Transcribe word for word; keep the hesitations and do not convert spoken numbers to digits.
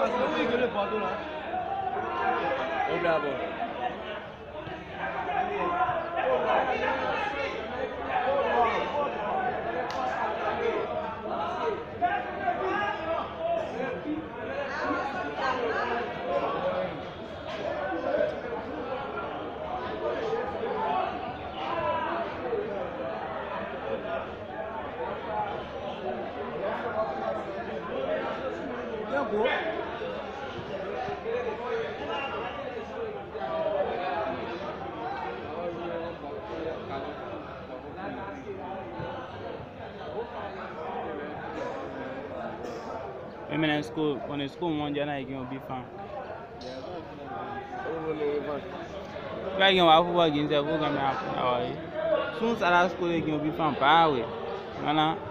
Oh, bravo. Yeah, bro. Women in school, when in school, one day I can be fun. Guy can walk over against the book and soon as I school, you can be fun. Power,